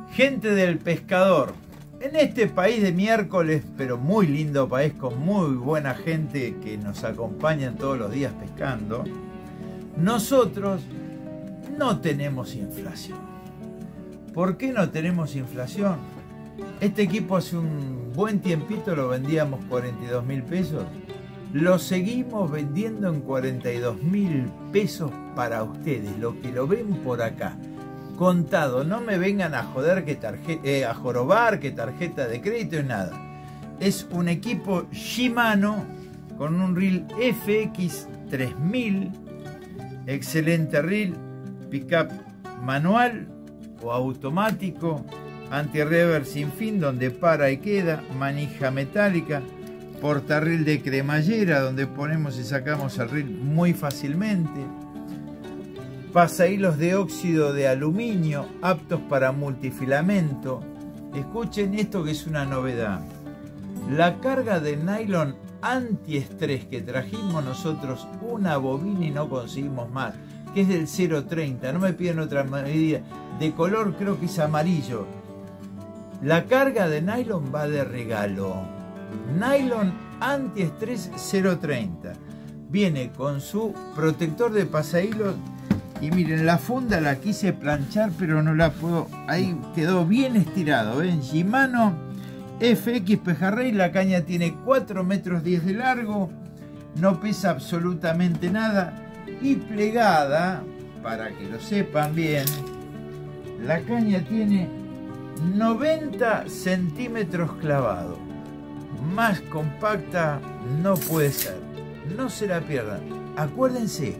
Gente del pescador, en este país de miércoles, pero muy lindo país con muy buena gente que nos acompañan todos los días pescando, nosotros no tenemos inflación. ¿Por qué no tenemos inflación? Este equipo hace un buen tiempito lo vendíamos 42.000 pesos. Lo seguimos vendiendo en 42.000 pesos para ustedes, lo que lo ven por acá. Contado, no me vengan a joder a jorobar que tarjeta de crédito y nada. Es un equipo Shimano con un reel FX 3000, excelente reel, pickup manual o automático, anti-rever sin fin donde para y queda, manija metálica, portarreel de cremallera donde ponemos y sacamos el reel muy fácilmente, pasahilos de óxido de aluminio aptos para multifilamento. Escuchen esto que es una novedad. La carga de nylon antiestrés que trajimos nosotros, una bobina y no conseguimos más, que es del 0.30, no me piden otra medida, de color creo que es amarillo. La carga de nylon va de regalo. Nylon antiestrés 0.30. Viene con su protector de pasahilos. Y miren, la funda la quise planchar, pero no la puedo. Ahí quedó bien estirado. ¿Ven? Shimano FX Pejarrey. La caña tiene 4,10 metros de largo. No pesa absolutamente nada. Y plegada, para que lo sepan bien, la caña tiene 90 centímetros clavado. Más compacta no puede ser. No se la pierdan. Acuérdense.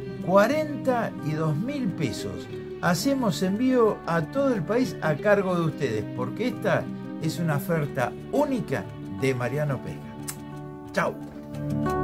42.000 pesos. Hacemos envío a todo el país a cargo de ustedes, porque esta es una oferta única de Mariano Pesca. Chau.